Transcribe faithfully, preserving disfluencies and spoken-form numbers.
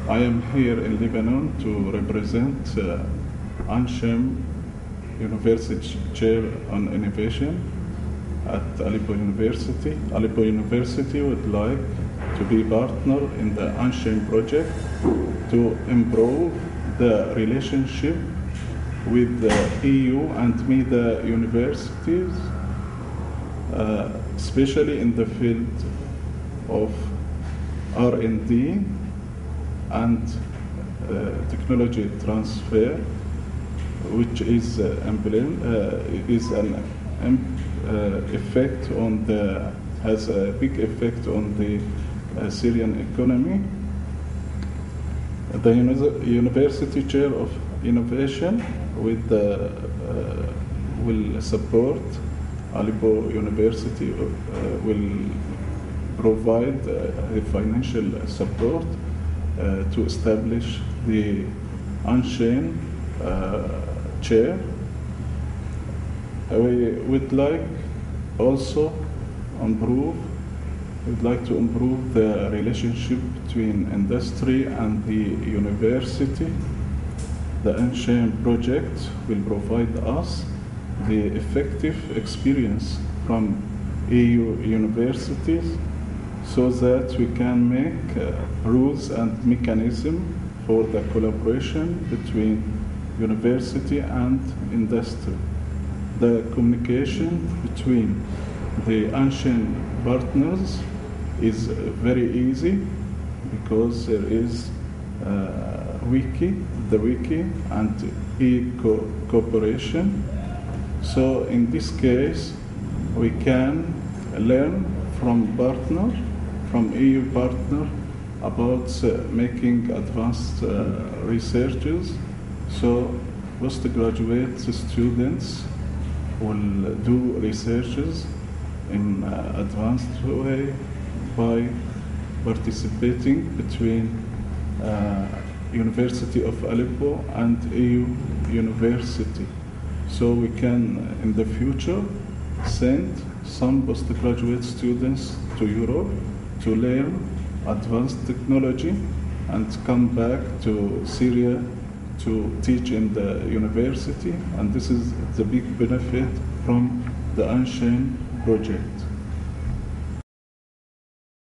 I am here in Lebanon to represent uh, Anshem University Chair on Innovation at Aleppo University. Aleppo University would like to be partner in the Anshem project to improve the relationship with the E U and M I D A universities, uh, especially in the field of R and D and uh, technology transfer, which is uh, emblem, uh, is an um, uh, effect on the has a big effect on the uh, Syrian economy. The uni- University Chair of Innovation with the, uh, will support Aleppo University, uh, will provide uh, financial support uh, to establish the Anshem uh, chair. We would like also improve, we'd like to improve the relationship between industry and the university. The Anshem project will provide us the effective experience from E U universities so that we can make uh, rules and mechanism for the collaboration between university and industry. The communication between the Anshem partners is very easy because there is uh, wiki, the wiki and e-cooperation. So in this case, we can learn from partner, from E U partner about uh, making advanced uh, researches. So postgraduate students will do researches in uh, advanced way by participating between uh, University of Aleppo and E U University. So we can, uh, in the future, send some postgraduate students to Europe to learn advanced technology and come back to Syria to teach in the university. And this is the big benefit from the Anshem project.